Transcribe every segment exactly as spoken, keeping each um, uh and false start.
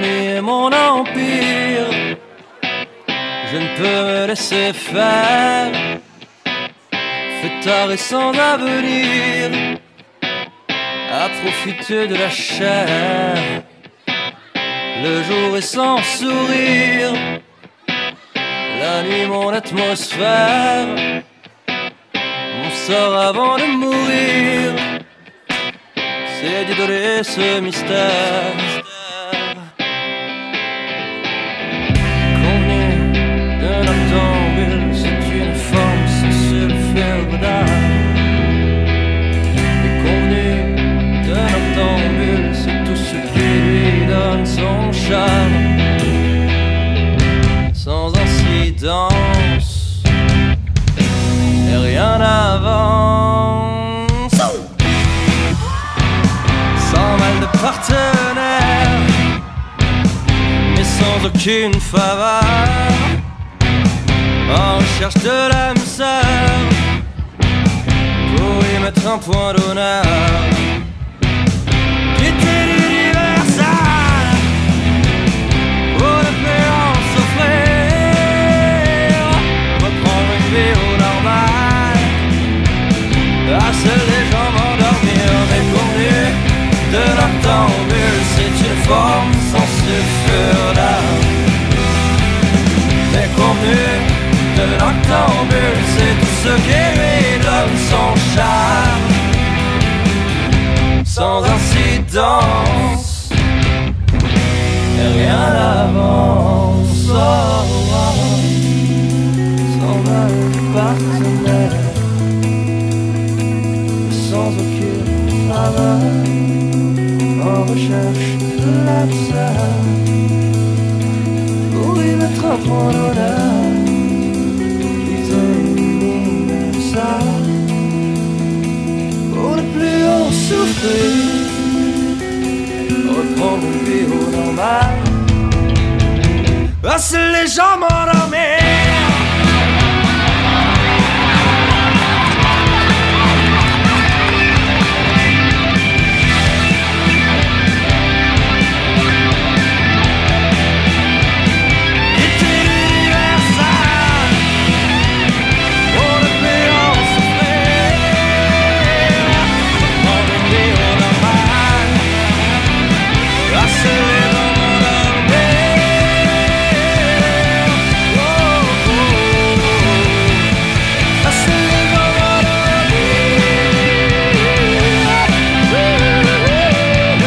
nuit est mon empire. Je ne peux me laisser faire, fêtard et sans avenir, à profiter de la chair. Le jour est sans sourire, la nuit mon atmosphère, mon sort avant de mourir, c'est d'idoler ce mystère. Convenu d'un octambule, c'est une forme censée le faire d'art. Et convenu d'un octambule, c'est tout ce qui lui donne son charme. Sans incidence et rien n'avance, sans mal de partenaire, mais sans aucune faveur, en recherche de l'âme sœur, pour y mettre un point d'honneur. Quitter l'universal pour ne plus en souffrir, reprendre une vie au normal, à seuls les gens m'endormir. Mais convenu de l'octambule, c'est une forme sans sulfure d'âme. Mais convenu de l'octambule, c'est tout ce qui lui donne son charme. Sans incidence et rien n'avance, oh, oh, sans mal de partenaire, sans aucune faveur, en recherche de l'âme sœur, pour y mettre un point d'honneur. Quitter l'universal pour ne plus en souffrir, reprendre une vie au normal, laisser les gens m'endormir.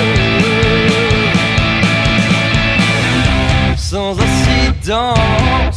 Sans incidence